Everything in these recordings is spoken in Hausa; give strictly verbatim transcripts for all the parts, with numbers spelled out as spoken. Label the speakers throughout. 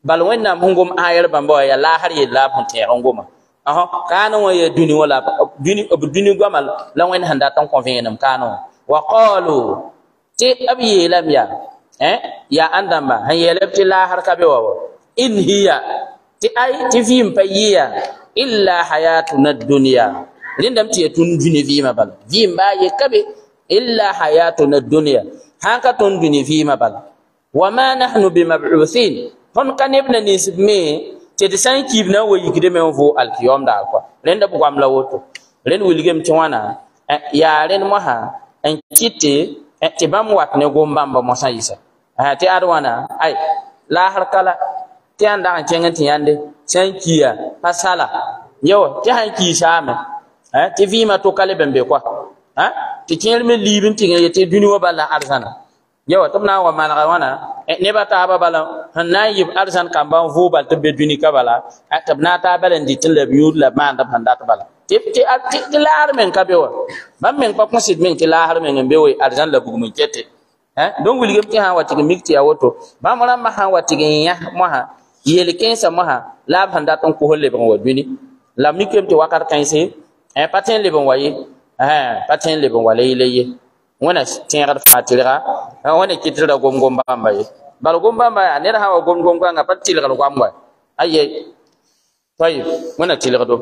Speaker 1: bal wẽnnaam sẽn gom ayr bãmba ya laasr yella b sẽn tẽeg n goma kaanẽ wã ya dũni wã la b dũni goama la wẽnd sẽn dat n kõ vẽenem kaanẽ wã wa qaalu tɩ b yeelame yaa yaa ãn dãmba sẽn yeel b tɩ laasr ka be wa wa in hiya tɩ ay tɩ vɩɩm pa yɩya illa hayatuna dunya rẽndame tɩ ya tũnd dũni vɩɩmã bala vɩɩm baa ye ka be illa hayatuna dunya sãn ka tõnd dũni vɩɩmã bala wa ma nahnu bimab'uthin tõnd ka neb na nins b me tɩ d sã n kiib na n wa yikdme n vʋʋg alkiyoom daar kɔa rẽnda b goam la woto rẽnd wilgame tɩ wãna yaa rẽnd mosã n kɩtɩ tɩ bãmb wat ne gom bãmba mosã yɩsa tɩ ad wãna ay laasr kala tɩ yãn dag n kẽng tɩ yãnde sã n kia pa sala yawa tɩ sãn kii saame tɩ vɩɩmã to ka leb n be kɔa tɩ kẽer me liib n tɩg ye tɩ dũni wã balla arzãna yawa tɩ b na n wa malga wãna nebã taaba bala sẽn na n yɩb arzãn kambã n vʋʋg bal tɩ b be dũni ka bala tɩ b na n taa bala n dɩt n la b yũud la b maand b sẽn dat bala tɩ laasr meng ka be wa bãmb meng pa kõsd meng tɩ laasr meng n be we arzãn la bugum n kete donc wilgame tɩ sã n wa tɩg mik tɩ ya woto bãmb rãmbã sã n wa tɩg n yãs mosã yel kẽensã mosã la b sẽn dat n kos lebg n wa dũni la mikame tɩ wakat kãense pa tõe n leb n wa ye pa tõe n leb n wa la yɩla ye wẽna tẽegd fãa tɩrga wẽna kɩtdra gom-gom bãmba ye bal gom bãmba yaa ned sã n wa gom-gom kãngã pa tɩlgd goam wa aye tayib wẽna tɩlgdo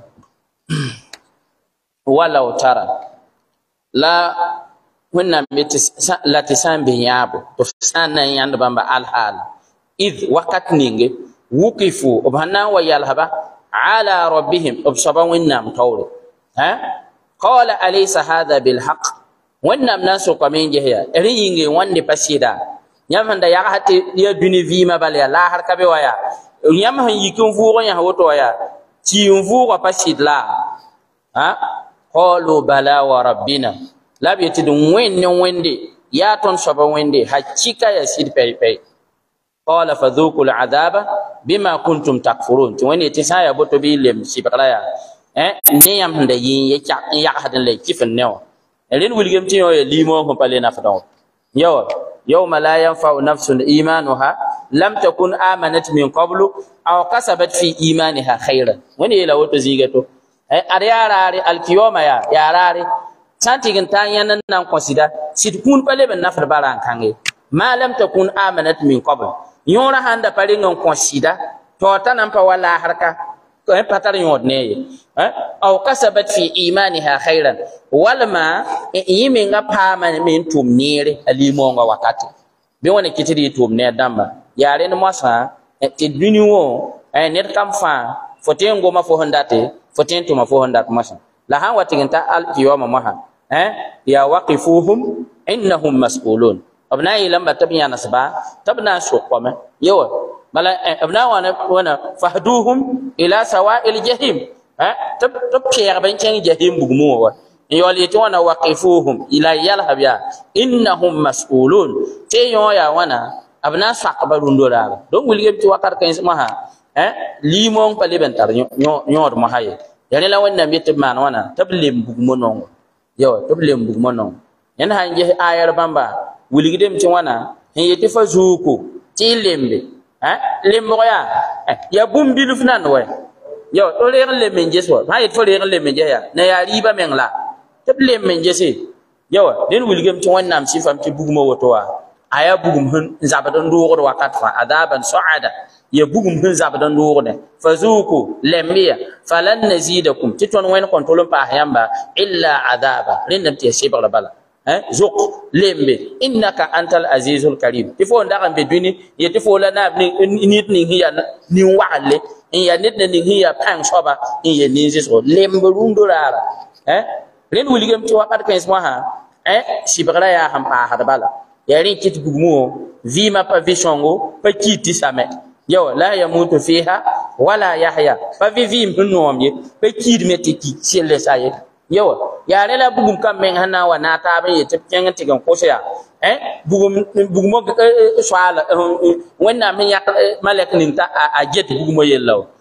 Speaker 1: walaw tara la wẽnnaam be la tɩ sã n be yãabo tɩ f sã n na n yãnd bãmba alhaal id wakat ninge wukifu b sãn na n wa yalsba ala rabbihim b soaba wẽnnaam taoore qala alaysa hada bilhaq wẽnnaam na n sokame n ges yaa rẽ yĩnge wãnde pa sɩda yãmb sẽn da yagsa tɩ ya dũni vɩɩmã bala yaa laasr ka be wa yaa yãmb sẽn yik n vʋʋg n yãs woto wa yaa tɩ n vʋʋgã pa sɩd la qalu bala wa rabbina la b yetɩ d wẽnd ne wẽnde yaa tõnd soaba wẽnde hakika yaa sɩd pɛy-pɛy qala fadhuku ladaba bima kuntum takfurun tɩ wẽnd yetɩ sã n yaa boto bɩ y lem sɩbgra yaa ne yãmb sẽn da yɩɩn n yagsd n la y kɩf n ne wã rẽnd wilgame tɩ yõ ya liimoog sẽn pa le nafdã wã yawa yawma la yanfau nafsun imanuha lam takun amanat min qablu aw kasabat fi imaniha khayran wẽnd yeela woto zĩiga to ad yaa raare alkiyooma yaa yaa raare sã n tɩg n taa yãnd n na n kõsɩda sɩd kũun pa leb n nafd bara n kãnge ma lam takun amanat min qabl yõorã sãn da pa reng n kõsɩda tɩ t'a na n pa wa laasr ka pa tar yõod ne ye aw kasabat fi imaniha khayran walma yẽ menga paama me n tʋʋm neere a limoongã wakate bɩ wẽna kɩtd yɩ tʋʋm ne a dãmba yaa rẽnd mosã tɩ dũni wõ ned kam fãa fo tõe n goma fo sẽn date fo tõe n tʋma fo sẽn dat mosã la sãn wa tɩg n ta alkiyooma mosã yaa waqifuhum innahum mas'ulun b na n yeelame tɩ b yãnsba tɩ b na n sʋkame yewa bala b na n wãna fahduhum ila sawa'il jahim tɩ b pɛɛgb n kẽng jahim bugum wã wa n yaool yetɩ wãna waqifuhum ila yalsb yaa innahum mas'ulun tɩ yõ yaa wãna b na n soakba rũndo raara donc wilgame tɩ wakat kãens mosã liimoong pa leb n tar yõod mosã ye ya rẽ la wẽnnaam yetɩ b maan wãna tɩ b lem bugumã nongo yawa tɩ b lem bugumã nongo yẽnd sãn ges ayr bãmba wilgdem tɩ wãna n yetɩ fa zuuku tɩ y lembe lembg yaa yaa bũmb bilf nand wɛ yawa tɩ reeg n lem n ges wa sã n yet fo reeg n lem n ges yaa na yaa rɩɩbã meng la tɩ b lem n gese yawa dẽn wilgame tɩ wẽnnaam sɩfam tɩ bugumã woto wa a yaa bugum sẽn zabd n doogd wakat fãa adaban soada ya bugum sẽn zabd n doogdẽ fa zuuku lemb ya falan nazidakum tɩ tõnd wẽnd kõn tol n paas yãmba illa adaba rẽndame tɩ ya sebgra bala zuk lembe innaka antal azizul karim tɩ fo n dag n be dũni yetɩ fo la naab ned ning sẽn yaa nin-wagle n yaa ned na ning sẽn yaa pãng soaba n yaa nin-zɩsgo lemb rũndo raara rẽnd wilgame tɩ wakat kãens mosã sɩbgra yaa sẽn paasd bala yaa rẽ kɩt bugum wõ vɩɩmã pa vɩ sõngo pa kiid tɩ same yawa la yamutu fiha wala yahya pa vɩ vɩɩm sẽn noom ye pa kiidme tɩ ki selle sa ye yawa yaa rẽ la bugum kam meng sẽn na n wa na a taab n yetɩ b kẽng n tɩg n kos yaa bugum soaala wẽnnaam sẽn yãk malɛk ning t'a a get bugumã yella wa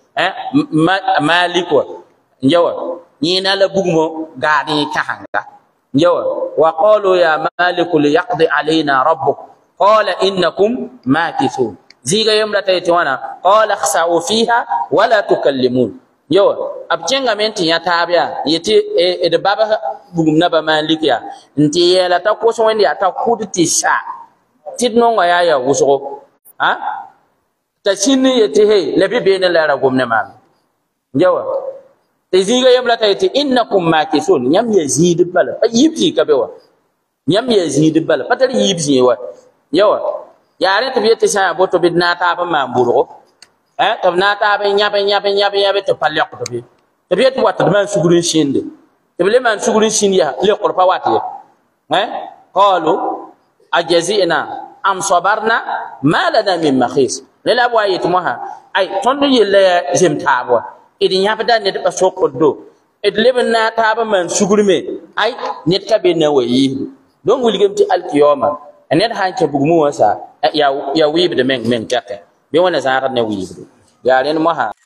Speaker 1: malik wa yawa yẽna la bugumã gaad yẽ kãsenga yawa wa qalu ya maliku liyaqdi alayna rabbuk qala innakum makithun ziga yamla tayti wana qala khsa'u fiha wala tukallimun yo abjenga menti ya tabia yeti e de baba bugum naba malikia nti yela ta ko so wendi ata kudti sha tidno nga ya ya wuso ha ta shinni yeti he labi be ne lara gumne ma yawa te ziga yamla tayti innakum makisun nyam yazid bala yibji kabewa nyam yazid bala patari yibji wa yawa yare to biete sa boto bidna ta ba mamburo eh to na ta ba nyabe nyabe nyabe nyabe to palle ko to bi to biete wat man sugurin shinde to bile man sugurin shindiya le qorpa wati eh qalu ajazina am sabarna ma lana min makhis lela wayit moha ay tondo yelle jem tabo idi nyabe dan ne ba sokodo ed leben na ta ba man sugurme ay net ka be na wayi don wuligem ti alkiyoma anet han ke bugmu wasa ya ya wiib de meng meng take be wona zaar ne wiib ya ren mo ha